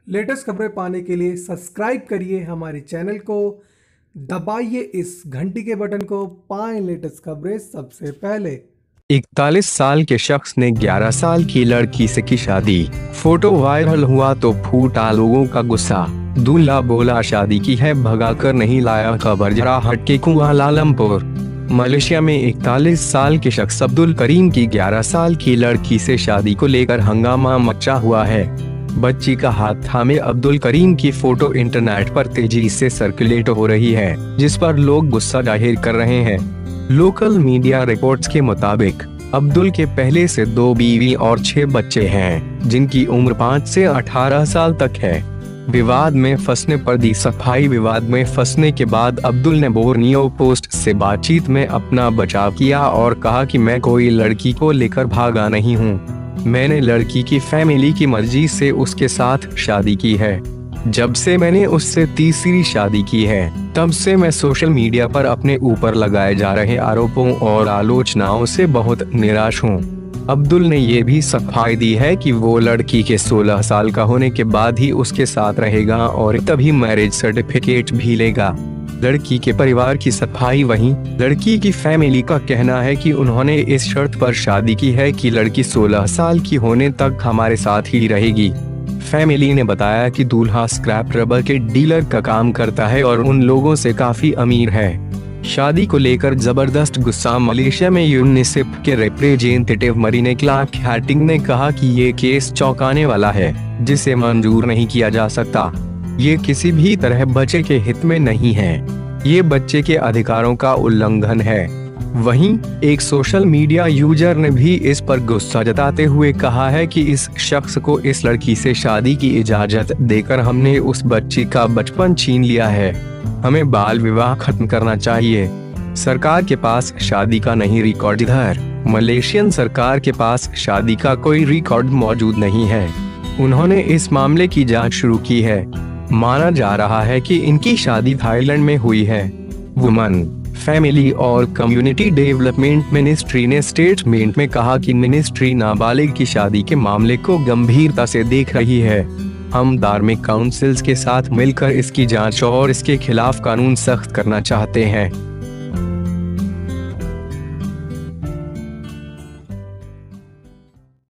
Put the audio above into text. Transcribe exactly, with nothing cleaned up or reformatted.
Latest खबरें पाने के लिए सब्सक्राइब करिए हमारे चैनल को, दबाइए इस घंटी के बटन को, पाएं लेटेस्ट खबरें सबसे पहले। इकतालीस साल के शख्स ने ग्यारह साल की लड़की से की शादी। फोटो वायरल हुआ तो फूटा लोगों का गुस्सा। दूल्हा बोला शादी की है भगाकर नहीं लाया, खबर जरा हटके कुआलालंपुर। मलेशिया में इकतालीस साल के शख्स अब्दुल करीम की ग्यारह साल की लड़की से शादी को लेकर हंगामा मचा हुआ है। बच्ची का हाथ थामे अब्दुल करीम की फोटो इंटरनेट पर तेजी से सर्कुलेट हो रही है, जिस पर लोग गुस्सा जाहिर कर रहे हैं। लोकल मीडिया रिपोर्ट्स के मुताबिक अब्दुल के पहले से दो बीवी और छह बच्चे हैं, जिनकी उम्र पाँच से अठारह साल तक है। विवाद में फंसने पर दी सफाई। विवाद में फंसने के बाद अब्दुल ने बोर्नियो पोस्ट से बातचीत में अपना बचाव किया और कहा कि मैं कोई लड़की को लेकर भागा नहीं हूँ। मैंने लड़की की फैमिली की मर्जी से उसके साथ शादी की है। जब से मैंने उससे तीसरी शादी की है, तब से मैं सोशल मीडिया पर अपने ऊपर लगाए जा रहे आरोपों और आलोचनाओं से बहुत निराश हूँ। अब्दुल ने ये भी सफाई दी है कि वो लड़की के सोलह साल का होने के बाद ही उसके साथ रहेगा और तभी मैरिज सर्टिफिकेट भी लेगा। लड़की के परिवार की सफाई। वहीं लड़की की फैमिली का कहना है कि उन्होंने इस शर्त पर शादी की है कि लड़की सोलह साल की होने तक हमारे साथ ही रहेगी। फैमिली ने बताया कि दूल्हा स्क्रैप रबर के डीलर का काम करता है और उन लोगों से काफी अमीर है। शादी को लेकर जबरदस्त गुस्सा। मलेशिया में यूनिसेफ के रिप्रेजेंटेटिव मरीने क्लार्क हैटिंग ने कहा कि ये केस चौंकाने वाला है, जिसे मंजूर नहीं किया जा सकता। ये किसी भी तरह बच्चे के हित में नहीं है। ये बच्चे के अधिकारों का उल्लंघन है। वहीं एक सोशल मीडिया यूजर ने भी इस पर गुस्सा जताते हुए कहा है कि इस शख्स को इस लड़की से शादी की इजाजत देकर हमने उस बच्ची का बचपन छीन लिया है। हमें बाल विवाह खत्म करना चाहिए। सरकार के पास शादी का नहीं रिकॉर्ड। इधर मलेशियन सरकार के पास शादी का कोई रिकॉर्ड मौजूद नहीं है। उन्होंने इस मामले की जांच शुरू की है। माना जा रहा है कि इनकी शादी थाईलैंड में हुई है। वुमन, फैमिली और कम्युनिटी डेवलपमेंट मिनिस्ट्री ने स्टेटमेंट में कहा कि मिनिस्ट्री नाबालिग की शादी के मामले को गंभीरता से देख रही है। हम धार्मिक काउंसिल्स के साथ मिलकर इसकी जांच और इसके खिलाफ कानून सख्त करना चाहते हैं।